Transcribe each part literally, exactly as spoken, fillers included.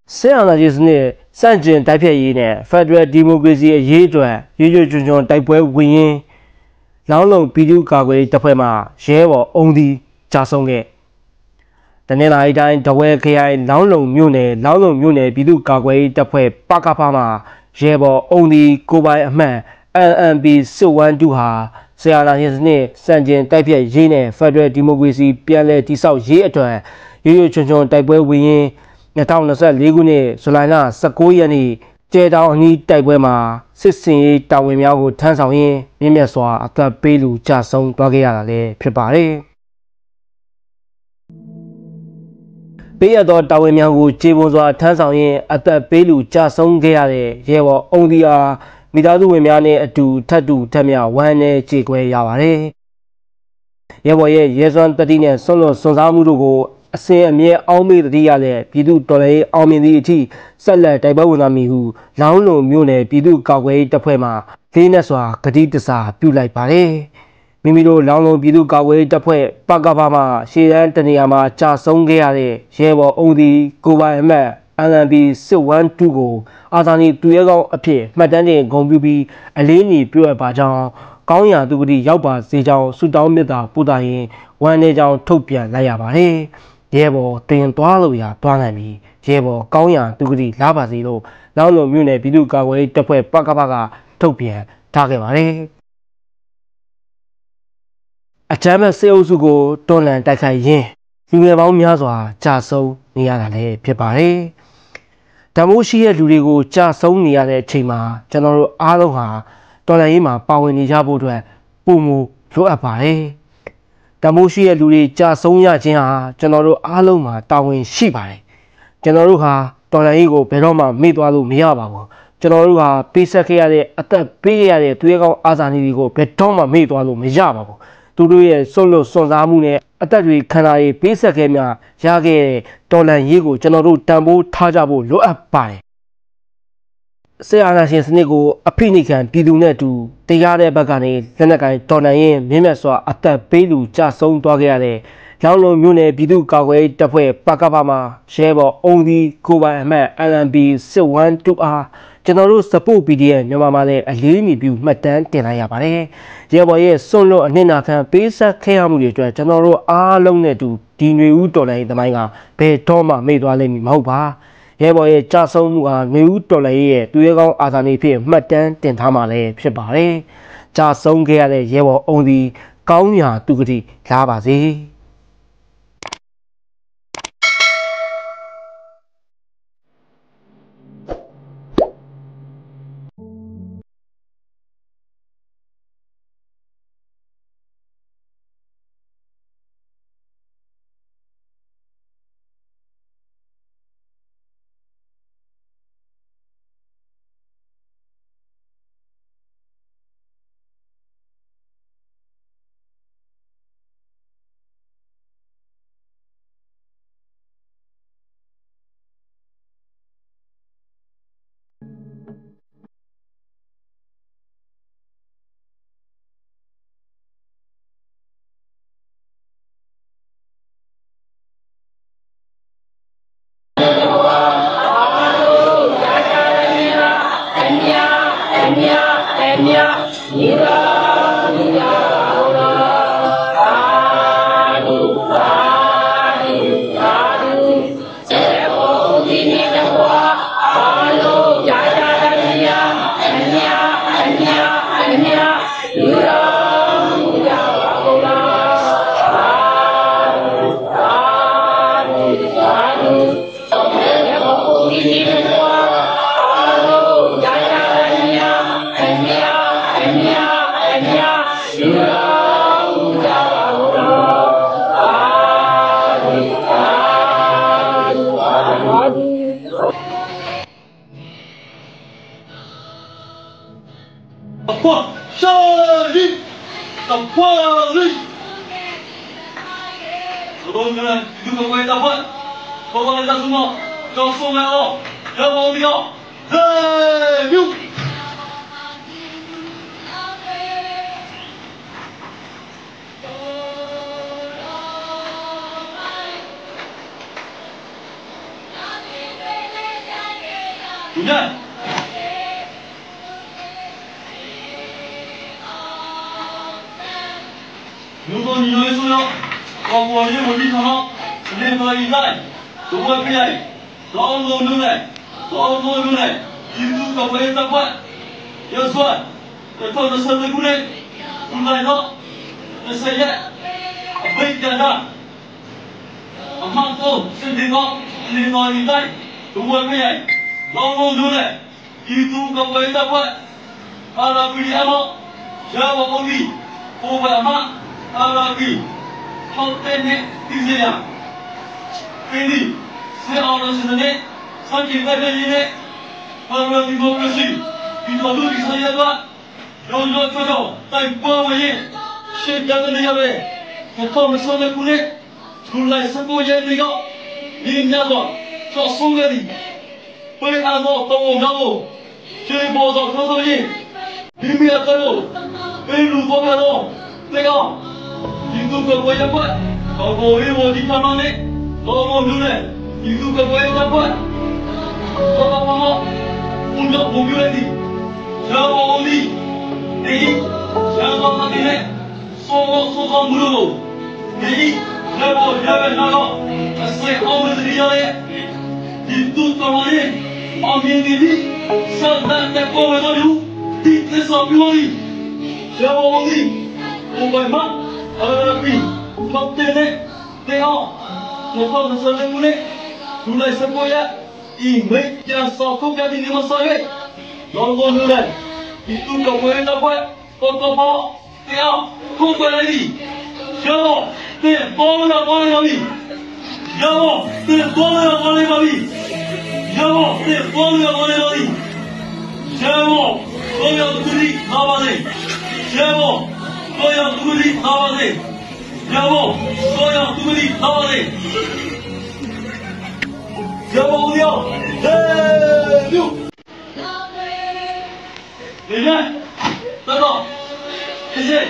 ဆဲအာဏာရှင်စနစ်စန့်ကျင်တိုက်ဖြတ်ရေးနဲ့ Federal Democracy အရေးအတွက်ရွရွချွန်ချွန်တိုက်ပွဲဝင်ရင်းလောင်းလုံပြည်သူ့ကာကွယ်ရေးတပ်ဖွဲ့မှရဲဘော်အုံသည်ကြာဆုံးခဲ့တနင်္လာရီတိုင်းတဝဲခရိုင်လောင်းလုံမြို့နယ်လောင်းလုံမြို့နယ်ပြည်သူ့ကာကွယ်ရေးတပ်ဖွဲ့ပကဖမှရဲဘော်အုံသည်ကိုပိုင်အမှတ် အန် အမ် ပီ စစ် ၁၂ ဟာဆဲအာဏာရှင်စနစ်စန့်ကျင်တိုက်ဖြတ်ရေးနဲ့ Federal Democracy ပြန်လည်တည်ဆောက်ရေးအတွက်ရွရွချွန်ချွန်တိုက်ပွဲဝင်ရင်း၂၀၂၄ခုနှစ်ဇူလိုင်လ၁၉ရက်နေ့ကျဲတောင်အနီးတိုက်ပွဲမှာစစ်စင်ရေးတာဝန်များကိုထမ်းဆောင်ရင်းမြင့်မြတ်စွာအသက်ပေးလူကြဆုံးသွားခဲ့ရတာလည်းဖြစ်ပါတယ်။ပေးရသောတာဝန်များကိုခြေပွန်စွာထမ်းဆောင်ရင်းအသက်ပေးလူကြဆုံးခဲ့ရတဲ့ရဲဘော်အုံဒီအားမိသားစုဝင်များနဲ့အတူထပ်တူထပ်မြဝမ်းနဲ့ကြေကွဲရပါတယ်။ရဲဘော်ရဲ့ရဲစွမ်းတတိနဲ့ဆွန့်လွတ်စွန့်စားမှုတို့ကိုအစဉ်အမြဲအောင်းမေ့တတိရတဲ့ပြည်သူတော်လှန်ရေးအောင်မြင်သည့်အထိဆက်လက်တိုက်ပွဲဝင်သွားမည်ဟုလောင်းလုံမြို့နယ်ပြည်သူ့ကာကွယ်ရေးတပ်ဖွဲ့မှလေးနက်စွာဂတိတစားပြုလိုက်ပါတယ်။မိမိတို့လောင်းလုံပြည်သူ့ကာကွယ်ရေးတပ်ဖွဲ့ပကဖမှရှေ့တန်းတနေရာမှာကြာဆုံးခဲ့ရတဲ့ရဲဘော်အုံသည်ကိုပိုင်အမှတ် အန် အမ် ပီ စစ် ၁၂ ကိုအာဇာနည်သူရဲကောင်းအဖြစ်မှတ်တမ်းတင်ဂုဏ်ပြုပြီးအလေးအနည်းပြုအပ်ပါကြောင်းကောင်းရာသူကတိရောက်ပါစေကြောင်းဆုတောင်းမေတ္တာပို့သရင်းဝမ်းနည်းကြောင်းထုတ်ပြန်လိုက်ရပါတယ်။ရဲဘော်တင်သွားလို့ရသွားနိုင်ပြီရဲဘော်ကောင်းရာသူကတိလာပါစေလို့လောင်းလုံမြို့နယ်ပြည်သူ့ကာကွယ်ရေးတပ်ဖွဲ့ပကဖကထုတ်ပြန်ထားခဲ့ပါတယ်။အကြမ်းဖက်စစ်အုပ်စုကိုတွန်းလှန်တိုက်ခိုက်ရင်းလူငယ်ပေါင်းများစွာကြာဆုံးနေရတာလည်းဖြစ်ပါတယ်။တမိုးရှိတဲ့လူတွေကိုကြာဆုံးနေရတဲ့အချိန်မှာကျွန်တော်တို့အားလုံးဟာတော်လှန်ရေးမှာပါဝင်နေကြဖို့အတွက်ပုံမလိုအပ်ပါတယ်။တမိုးရှိတဲ့လူတွေကြာဆုံးရခြင်းဟာကျွန်တော်တို့အားလုံးမှာတာဝန်ရှိပါတယ်။ကျွန်တော်တို့ဟာတော်လှန်ရေးကိုဘယ်တော့မှမေ့သွားလို့မရပါဘူး။ကျွန်တော်တို့ဟာပေးဆက်ခဲ့ရတဲ့အသက်ပေးခဲ့ရတဲ့သူရဲကောင်းအာဇာနည်တွေကိုဘယ်တော့မှမေ့သွားလို့မရပါဘူး။သူတို့ရဲ့စွန့်လွတ်စွန့်စားမှုနဲ့အသက်တွေခံစားရပေးဆက်ခဲ့များရခဲ့တဲ့တော်လှန်ရေးကိုကျွန်တော်တို့တန်ဖိုးထားကြဖို့လိုအပ်ပါတယ်။ဆဲအာဏာရှင်စနစ်ကိုအဖိနှိခံပြည်သူနဲ့အတူတရားတဲ့ဘက်ကနေလက်နက်ကိုင်တော်လှန်ရေးမြင့်မြတ်စွာအသက်ပေးလူကြဆုံးသွားခဲ့ရတဲ့လောင်းလုံမြို့နယ်ပြည်သူ့ကာကွယ်ရေးတပ်ဖွဲ့ပကဖမှရဲဘော်အုံဒီကိုပိုင်အမှတ် အန် အမ် ပီ စစ် ၁၂ အားကျွန်တော်တို့ support ပီ ဒီ အက်ဖ် မြန်မာမှာလည်းအလေးအနည်းပြုမှတ်တမ်းတင်လိုက်ရပါတယ်။ရဲဘော်ရဲ့စွန့်လွတ်အနှစ်နာခံပေးဆက်ခဲ့ရမှုတွေအတွက်ကျွန်တော်တို့အားလုံးနဲ့အတူဒီຫນွေဦးတော်လှန်ရေးသမိုင်းကဘယ်တော့မှမေ့သွားလိမ့်မည်မဟုတ်ပါ။ရဲဘော်ရဲ့ကြာဆုံးမှုဟာຫນွေဦးတော်လှန်ရေးရဲ့သူရဲကောင်းအာဇာနည်ဖြစ်မှတ်တမ်းတင်ထားမှာလည်းဖြစ်ပါတယ်။ကြာဆုံးခဲ့ရတဲ့ရဲဘော်အုံဒီကောင်းရာသူကတိလာပါစေ။主任。如果你认为说要把我认为立场任何一代都会被爱，劳动人类，劳动人类，民族的伟大观，要算，要靠着社会鼓励，鼓励到，这些人，伟大的，阿妈都是领导，领导一代都会被爱，劳动人类，民族的伟大观，阿拉比阿妈，要我们比，我们阿妈。阿拉比，好在呢，第四样，给你是阿拉是的呢，三千块钱呢，阿拉民族不是，民族路比三千多，有有这种在八万元，现在的那些人，我他们说的过来，出来生活也那个，人家说叫送给你，被他说到我家我，这包装多少钱，里面还有，被路多看到，这个。Itu kau yang buat, kau boleh mau di mana ni? Kau mau dulu ni? Itu kau yang buat. Kau apa mau? Untuk mobil ni, siapa mau ni? Ni, siapa nanti ni? Semua semua mulu. Ni, siapa siapa nak? Asal kau mesti dia ni. Itu kau ni, amin ni, sedang tak kau ada dulu. Di samping ni, siapa mau ni? Kau memang阿比，靠对呢，对哦，我靠的是人物呢，出来什么呀？因为将烧烤家庭你们烧月，老多女人，你都搞不会那块，搞搞包，对哦，空过来的，小宝，对，包了包了个米，小宝，对，包了包了个米，小宝，对，包了包了个米，小宝，我要鼓励老板的，小宝。我要独立打完的，要不我要独立打完的，要不我要哎六，李天，来吧，谢谢。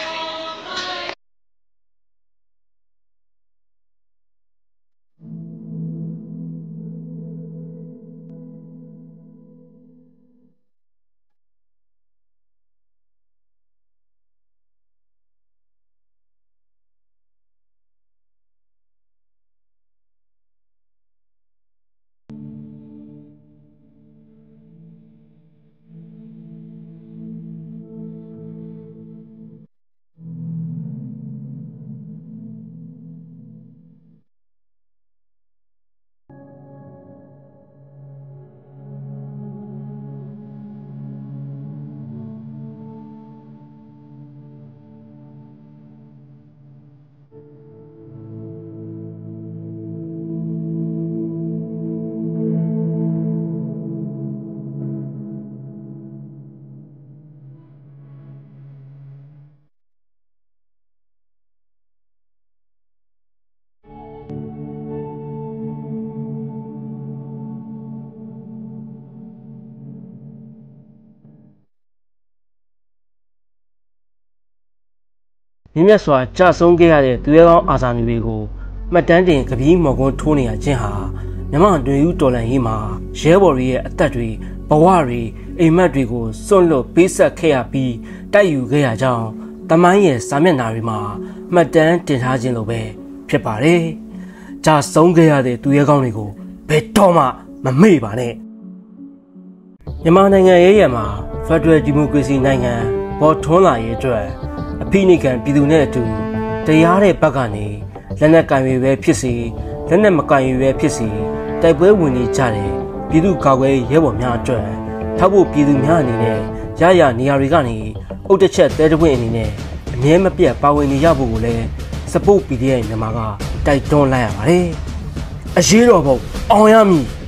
မြင့်မြတ်စွာကြာဆုံးခဲ့ရတဲ့သူရဲကောင်းအာဇာနည်တွေကိုမှတ်တမ်းတင်ကပီးမော်ကွန်းထိုးနေရခြင်းဟာမြန်မာတွင်ဦးတော်လှန်ရေးမှာရဲဘော်တွေရဲ့အသက်တွေဘဝတွေအိမ်မက်တွေကိုစွန့်လွတ်ပေးဆက်ခဲ့ရပြီးတိုက်ယူခဲ့ရကြောင်းတမိုင်းရဲ့စာမျက်နှာတွေမှာမှတ်တမ်းတင်ထားခြင်းလိုပဲဖြစ်ပါတယ်။ကြာဆုံးခဲ့ရတဲ့သူရဲကောင်းတွေကိုဘယ်တော့မှမမေ့ပါနဲ့။မြန်မာနိုင်ငံရဲ့ရမှာဖက်ဒရယ်ဒီမိုကရေစီနိုင်ငံပေါ်ထွန်းလာရေးအတွက်အဖိနိကန်ပြည်သူနဲ့အတူတရားတဲ့ဘက်ကနေလက်နက်ကင်ရွေပဲဖြစ်စီလက်နက်မကင်ရွေပဲဖြစ်စီတိုက်ပွဲဝင်နေကြတယ်ပြည်သူကာကွယ်ရဲဘော်များအတွက်ထောက်ဖို့ပြည်သူများအနေနဲ့ရရနေရာတွေကနေအုတ်တစ်ချက်တဲတပွင့်အနေနဲ့အမြဲမပြတ်ပါဝင်နေရဖို့ကိုလည်းစပုတ် ပီ ဒီ အက်ဖ် မြန်မာကတိုက်တွန်းလိုက်ရပါတယ်အရေးတော်ပုံအောင်ရမည်